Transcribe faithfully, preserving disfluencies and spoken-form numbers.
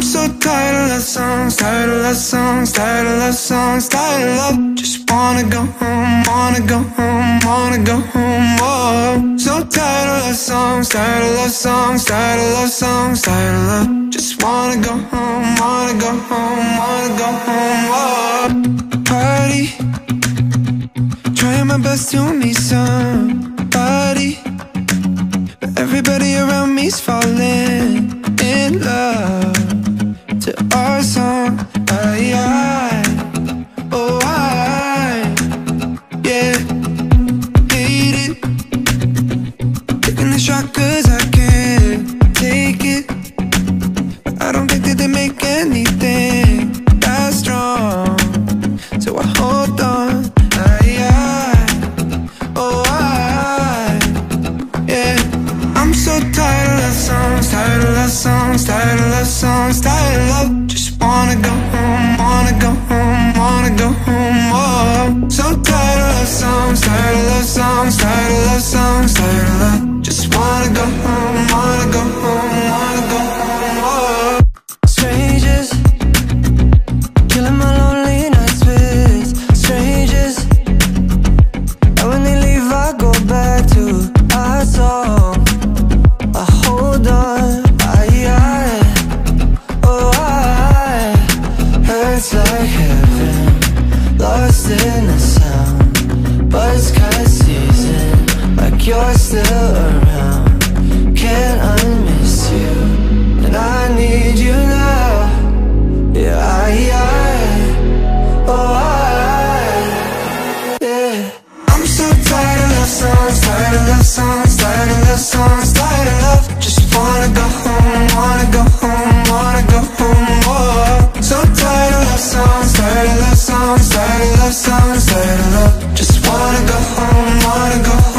I'm so tired of love songs, tired of love songs, tired of love songs, tired of love. Just wanna go home, wanna go home, wanna go home, whoa. So tired of love songs, tired of love songs, tired of love songs, tired of love. Just wanna go home, wanna go home, wanna go home, whoa. Party, trying my best to meet somebody, but everybody around me's falling in love to our song. I, I, oh I, yeah, hate it. Taking the shot cause I can't take it, but I don't think that they make anything that strong, so I hold on. I, I, oh I, yeah. I'm so tired of love songs, tired of love songs, tired of love songs, tired of love. Just wanna go home, wanna go home, wanna go home, whoa. So tired of love songs, tired of love songs, tired of love songs, tired of love. Just wanna go home, wanna go home, wanna go home, whoa. Strangers, killing my lonely nights with strangers, and when they leave I go back to our song. I hold on, I, I, oh I, hurts like heaven, lost in the sound, buzzcut season, like you're still around. Can't unmiss you, and I need you now. Yeah, I, I, oh I, yeah. I'm so tired of love songs, tired of love songs, tired of love songs, tired of love. Just wanna go home, wanna go home, wanna go home, whoa. So tired of love songs, tired of love songs, tired of love songs, tired of love. Just wanna go home, wanna go home.